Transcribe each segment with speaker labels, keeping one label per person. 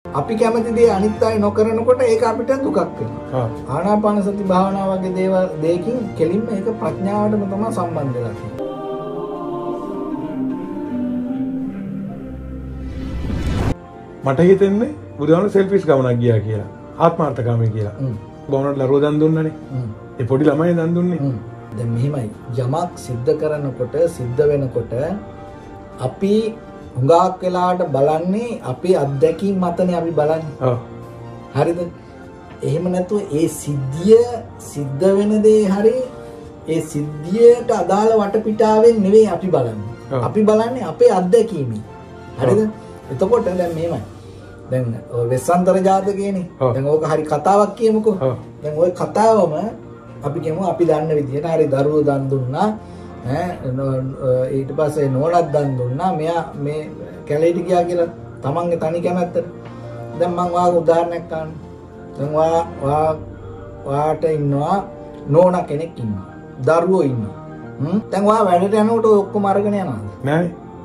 Speaker 1: අපි කැමති දේ අනිත් අය නොකරනකොට ඒක අපිට දුකක් වෙනවා. ආනාපාන සති භාවනාව වගේ දේවල් දෙකකින් කෙලින්ම ඒක ප්‍රඥාවටම තමයි සම්බන්ධ වෙලා තියෙන්නේ.
Speaker 2: මට හිතෙන්නේ බුදුහාමුදුරුවෝ සෙල්ෆිෂ් ගමනක් ගියා කියලා. ආත්මාර්ථකාමී කියලා. බවුනට ලරුව දන් දුන්නනේ. ඒ පොඩි ළමයි දන් දුන්නේ.
Speaker 1: දැන් මෙහිමයි යමක් සිද්ධ කරනකොට සිද්ධ වෙනකොට අපි හුඟක් වෙලාවට බලන්නේ අපේ අත්දැකීම් මතනේ අපි බලන්නේ. ඔව්. හරිද? එහෙම නැතුව ඒ සිද්ධිය සිද්ධ වෙන දේ හරි ඒ සිද්ධියට අදාළ වටපිටාවෙන් නෙවෙයි අපි බලන්නේ. අපි බලන්නේ අපේ අත්දැකීමෙන්. හරිද? එතකොට දැන් මෙහෙමයි. දැන් ඔය වෙස්සන්තර ජාතකයේනේ. දැන් ඕක හරි කතාවක් කියමුකෝ. දැන් ওই කතාවම අපි කියමු අපි දන්න විදිහට හරි දරුවෝ දන් දුන්නා. ඊට පස්සේ නෝනක් දන් දුන්නා. මෙයා මේ කැලේට ගියා කියලා තමන්ගේ තනි කැමැත්තට. දැන් මම වාගේ උදාහරණයක් ගන්න. දැන් වාට ඉන්නවා නෝනා කෙනෙක් ඉන්නවා. දරුවෝ ඉන්නවා. දැන් වා වැඩට යනකොට ඔක්කොම අරගෙන යනවා.
Speaker 2: නෑ.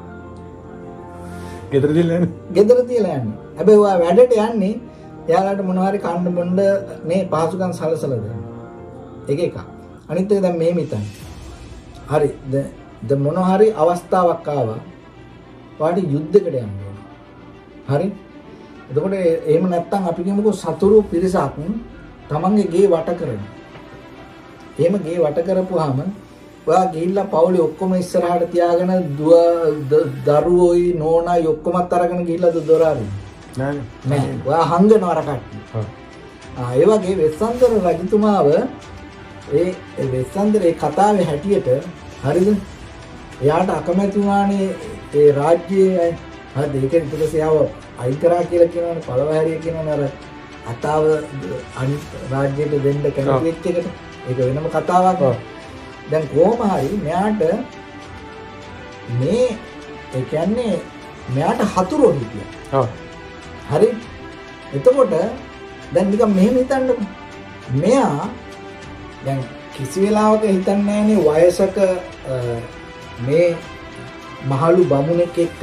Speaker 2: ගෙදර තියලා යන්නේ.
Speaker 1: ගෙදර තියලා යන්නේ. හැබැයි වා වැඩට යන්නේ එයාලට මොනවා හරි කන්න බොන්න මේ පහසුකම් සලසලා දෙන්න. එක එක. අනිත් එක දැන් මෙහෙම හිතන්න. හරි දැන් මොනවා හරි අවස්ථාවක් ආවා. වාට යුද්ධයකට යන්න ඕන. හරි? එතකොට එහෙම නැත්තම් අපි කියමුකෝ සතුරු පිරිසක් තමන්ගේ ගේ වට කරනවා. එහෙම ගේ වට කරපුවාම ඔයා ගිහිල්ලා පවුලේ ඔක්කොම ඉස්සරහට තියාගෙන දරුවෝයි නෝනායි ඔක්කොමත් අරගෙන ගිහිල්ලාද දොර ආරින්නේ නෑ. ඔයා හංගනවා අර කට්ටිය. ඒ වගේ වෙස්සන්තර රජතුමාව ඒ වෙස්සන්තරේ කතාවේ හැටියට හරිද? එයාට අකමැති වුණානේ ඒ රාජ්‍යයේ හරිද? ඒක ඊට පස්සේ ආව අයින් කරා කියලා කියනවනේ පළවහැරිය කියනවනේ අර අතාව අනිත් රාජ්‍යයට දෙන්න කැමති වෙච්ච එකට. ඒක වෙනම කතාවක්. දැන් කොහොම හරි මෙයාට මේ ඒ කියන්නේ මෙයාට හතුරෝ හිටියා. ඔව්. හරි. එතකොට දැන් නිකන් මෙහෙම හිතන්නකො. මෙයා දැන් කිසි වෙලාවක හිතන්නේ නැහනේ වයසක මේ මහලු බමුණෙක් එක්ක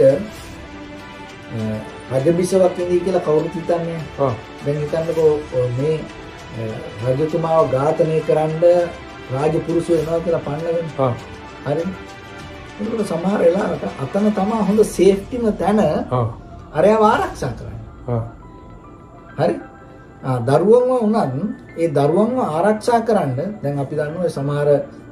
Speaker 1: රජබිසවක් ඉඳී කියලා කවුරුත් හිතන්නේ. ඔව්. දැන් හිතන්නකෝ මේ රජතුමාව ඝාතනය කරන්න රාජපුරුෂය වෙනවා කියලා පන්නගෙන. ඔව්. හරිද? ඒකට සමහර වෙලාවට අතන තමයි හොඳ සේෆ්ටිම තැන. ඔව්. අරයව ආරක්ෂා කරන්නේ. ඔව්. හරි? දරුවන්ව උනත් ඒ දරුවන්ව ආරක්ෂා කරන්න දැන් අපි දන්නවා සමහර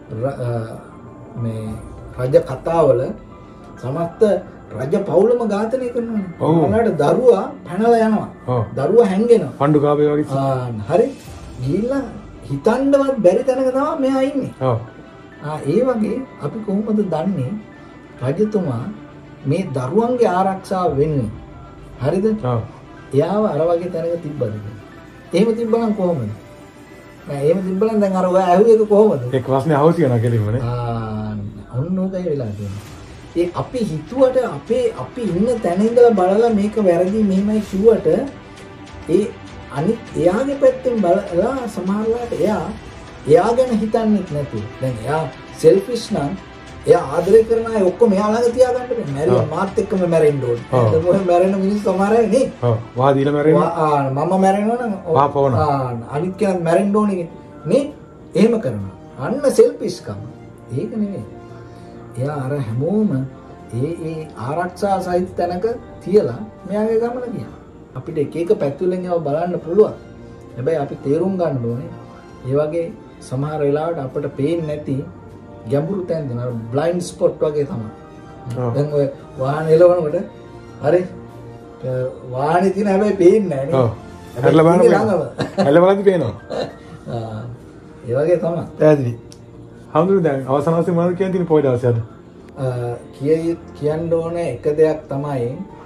Speaker 1: මේ රජ කතාවල සමස්ත රජ පවුලම ඝාතනය කරනවා. ඔයාලට දරුවා පැනලා යනවා. දරුවා හැංගෙනවා. පණ්ඩුකාභය වගේ. හරි. ගිහිල්ලා හිතන්නවත් බැරි තැනක තමයි මෙයා ඉන්නේ. ඔව්. ඒ වගේ අපි කොහොමද දන්නේ රජතුමා මේ දරුවන්ගේ ආරක්ෂාව වෙන්නේ? හරිද? ඔව්. එයාව අර වගේ තැනක තිබ්බද? එහෙම තිබ්බනම් කොහොමද? නෑ එහෙම තිබ්බනම් දැන් අර ඔයා ඇහුවේ ඒක කොහොමද? ඒක ප්‍රශ්නේ අහුවි යනවා කෙලින්මනේ. ඔන්න ඕකයි වෙලා තියෙන්නේ. ඒ අපි හිතුවට අපි ඉන්න තැන ඉඳලා බලලා මේක වැරදි මෙහෙමයි කිව්වට ඒ අනිත් එයාගේ පැත්තෙන් බලලා සමහරවිට එයා ගැන හිතන්නේ නැතුව. දැන් එයා සෙල්ෆිෂ් නම් එයා ආදරය කරන අය ඔක්කොම එයා ළඟ තියාගන්න බෑ. මැරිලා මාත් එක්කම මැරෙන්න ඕනේ. ඒක මොකද මැරෙන මිනිස්සු සමහර අය නේ. ඔව්. වා දීලා මැරෙනවා. මම මැරෙනවා නම් වාපවන. අනිත් කෙනා මැරෙන්න ඕනේ නේ. එහෙම කරනවා. අන්න සෙල්ෆිෂ්කම. ඒක නෙමෙයි. එයා අර හැමෝම ඒ ආරක්ෂා සහිත තැනක තියලා මෙයාගේ ගමන ගියා. අපිට එක එක පැතිවලින් ඒවා බලන්න පුළුවන්. හැබැයි අපි තේරුම් ගන්න ඕනේ ඒ වගේ සමහර වෙලාවට අපිට පේන්නේ නැති ගැඹුරු තැන් දෙනවා. බ්ලයින්ඩ් ස්පොට් වගේ තමයි. දැන් ඔය වාහන එලවනකොට හරි වාහනේ තියෙන හැබැයි පේන්නේ නැහැ නේ. ඔව්. හැරලා බලන්න. හැරලා බලද්දි පේනවා. ඒ වගේ තමයි. පැහැදිලි. හවුද දැන් අවසන් අවස්ථේ මොනවද කියන්නේ පොයි දවසේ අද? කියන්න ඕනේ එක දෙයක් තමයි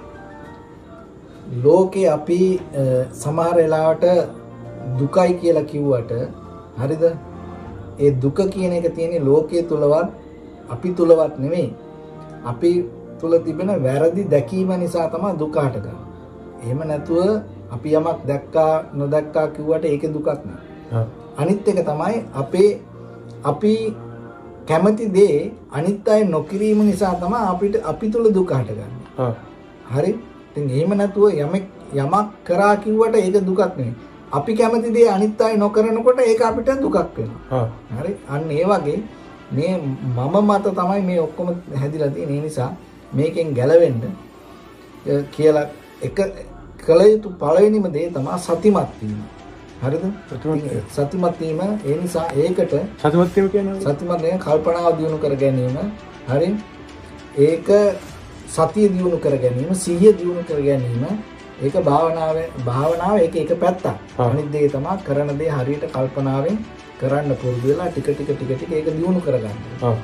Speaker 1: ලෝකේ අපි සමහර වෙලාවට දුකයි කියලා කිව්වට හරිද? ඒ දුක කියන එක තියෙන්නේ ලෝකයේ තුලවත් අපි තුලවත් නෙමෙයි. අපි තුල තිබෙන වැරදි දැකීම නිසා තමයි දුක හටගන්නේ. එහෙම නැතුව අපි යමක් දැක්කා නොදැක්කා කිව්වට ඒකේ දුකක් නෑ. අනිත් එක තමයි අපි කැමති දේ අනිත් අය නොකිරීම නිසා තමයි අපි තුල දුක හටගන්නේ. හරි? ඉතින් එහෙම නැතුව යමක් කරා කිව්වට ඒක දුකක් නෙවෙයි. අපි කැමති දේ අනිත් අය නොකරනකොට ඒක අපිට දුකක් වෙනවා. හරි. අන්න ඒ වගේ මේ මම මත තමයි මේ ඔක්කොම හැදිලා තියෙන්නේ. ඒ නිසා මේකෙන් ගැලවෙන්න කියලා එක කල යුතු පළවෙනිම දේ තමයි සතිමත් වීම. හරිද? සතිමත් වීම. ඒ නිසා ඒකට
Speaker 2: සතිමත් වීම කියන්නේ
Speaker 1: සතිමත් නේ කල්පනාව දියුණු කර ගැනීම. හරි. ඒක සතිය දියුණු කර ගැනීම, සිහිය දියුණු කර ගැනීම. ඒක භාවනාව ඒක එක පැත්තක්. අනිත් දේ තමයි කරන දේ හරියට කල්පනාවෙන් කරන්න පුරුදු වෙලා ටික ටික ඒක දියුණු කරගන්න.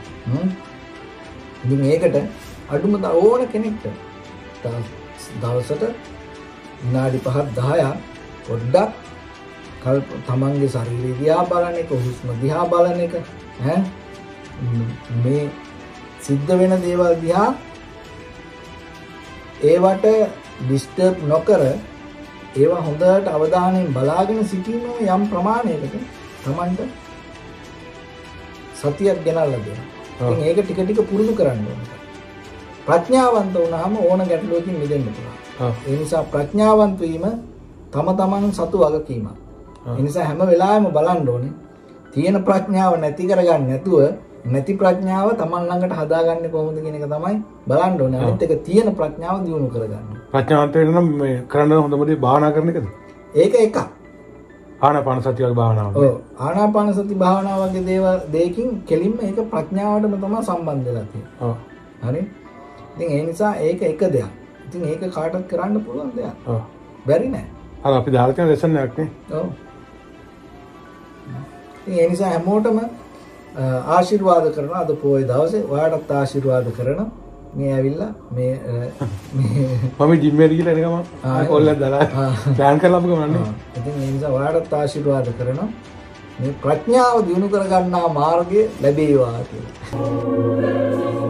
Speaker 1: ඉතින් ඒකට අඩුම ඕන කෙනෙක්ට දවසට විනාඩි 5-10ක් පොඩ්ඩක් තමන්ගේ ශරීරය දිහා බලන එක, හුස්ම දිහා බලන එක, මේ සිද්ධ වෙන දේවල් දිහා ඒවට ඩිස්ටර්බ් නොකර ඒවා හොඳට අවධානයෙන් බලාගෙන සිටීම යම් ප්‍රමාණයකට තමන්ට සතියක් ගෙනල්ලා දෙනවා. ඉතින් ඒක ටික ටික පුරුදු කරන්න ඕනේ. ප්‍රඥාවන්ත වුණාම ඕන ගැටලුවකින් මිදෙන්න පුළුවන්. ඒ නිසා ප්‍රඥාවන්ත වීම තම තමන් සතු වගකීමක්. ඒ නිසා හැම වෙලාවෙම බලන්න ඕනේ තියෙන ප්‍රඥාව නැති කරගන්න නැතුව නැති ප්‍රඥාව තමන් ළඟට හදාගන්නේ කොහොමද කියන එක තමයි බලන්න ඕනේ. අනිත් එක තියෙන ප්‍රඥාව දියුණු කරගන්න.
Speaker 2: ප්‍රඥාවන්ත වෙන්න නම් මේ කරන්න හොඳම දේ භාවනා කරන එකද?
Speaker 1: ඒක එකක්.
Speaker 2: ආනාපාන සතිය වගේ භාවනාවක්.
Speaker 1: ඔව්. ආනාපාන සති භාවනාව වගේ දෙයකින් කෙලින්ම ඒක ප්‍රඥාවටම තමයි සම්බන්ධ වෙලා තියෙන්නේ. ඔව්. හරි. ඉතින් ඒ නිසා ඒක එක දෙයක්. ඉතින් ඒක කාටවත් කරන්න පුළුවන් දෙයක්. ඔව්. බැරි නෑ.
Speaker 2: අර අපි දාලා තියෙන ලෙසන් එකක් නේ.
Speaker 1: ඔව්. ඉතින් ඒ නිසා හැමෝටම ආශිර්වාද කරනවා අද පොයේ දවසේ ඔයාලටත් ආශිර්වාද කරනවා. මේ ඇවිල්ලා මේ
Speaker 2: මම ජිම් එකට ගිහලා එනකම ඔල්ලක් දාලා ප්ලෑන් කරලා අපු ගමන්නේ.
Speaker 1: ඉතින් ඒ නිසා ඔයාලටත් ආශිර්වාද කරනවා. මේ ප්‍රඥාව දිනු කර ගන්නා මාර්ගය ලැබේවා කියලා.